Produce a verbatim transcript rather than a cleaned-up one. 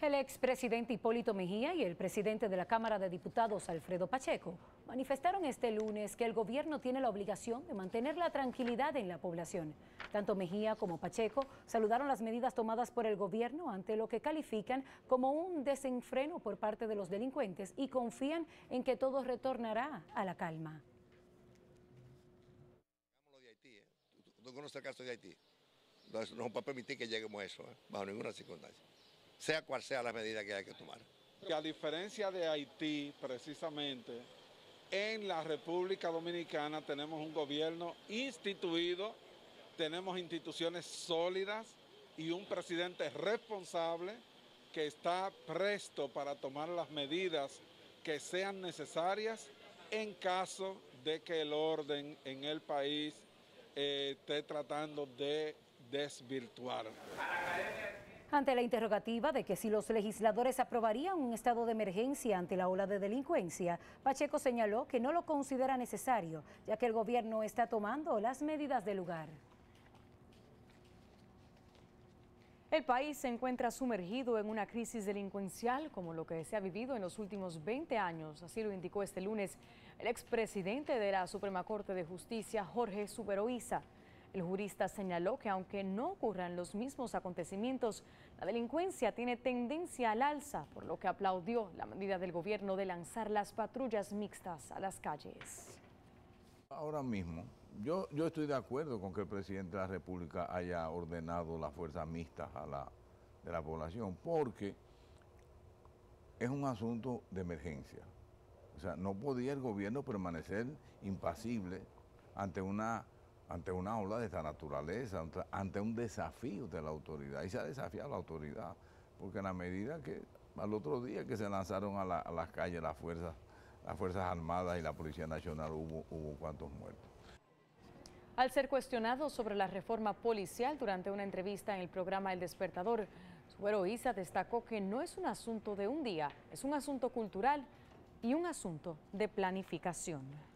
El expresidente Hipólito Mejía y el presidente de la Cámara de Diputados, Alfredo Pacheco, manifestaron este lunes que el gobierno tiene la obligación de mantener la tranquilidad en la población. Tanto Mejía como Pacheco saludaron las medidas tomadas por el gobierno ante lo que califican como un desenfreno por parte de los delincuentes y confían en que todo retornará a la calma. De Haití, ¿eh? ¿Tú conoces el caso de Haití? No, no vamos a permitir que lleguemos a eso, ¿eh? Bajo ninguna circunstancia, sea cual sea la medida que hay que tomar. Que a diferencia de Haití, precisamente, en la República Dominicana tenemos un gobierno instituido, tenemos instituciones sólidas y un presidente responsable que está presto para tomar las medidas que sean necesarias en caso de que el orden en el país eh, esté tratando de desvirtuar. Ante la interrogativa de que si los legisladores aprobarían un estado de emergencia ante la ola de delincuencia, Pacheco señaló que no lo considera necesario, ya que el gobierno está tomando las medidas del lugar. El país se encuentra sumergido en una crisis delincuencial como lo que se ha vivido en los últimos veinte años, así lo indicó este lunes el expresidente de la Suprema Corte de Justicia, Jorge Suberoiza. El jurista señaló que aunque no ocurran los mismos acontecimientos, la delincuencia tiene tendencia al alza, por lo que aplaudió la medida del gobierno de lanzar las patrullas mixtas a las calles. Ahora mismo, yo, yo estoy de acuerdo con que el presidente de la República haya ordenado las fuerzas mixtas a la, de la población, porque es un asunto de emergencia. O sea, no podía el gobierno permanecer impasible ante una... ante una ola de esta naturaleza, ante un desafío de la autoridad. Y se ha desafiado a la autoridad, porque en la medida que al otro día que se lanzaron a, la, a las calles las fuerzas, las Fuerzas Armadas y la Policía Nacional, hubo, hubo cuantos muertos. Al ser cuestionado sobre la reforma policial durante una entrevista en el programa El Despertador, Suberoiza destacó que no es un asunto de un día, es un asunto cultural y un asunto de planificación.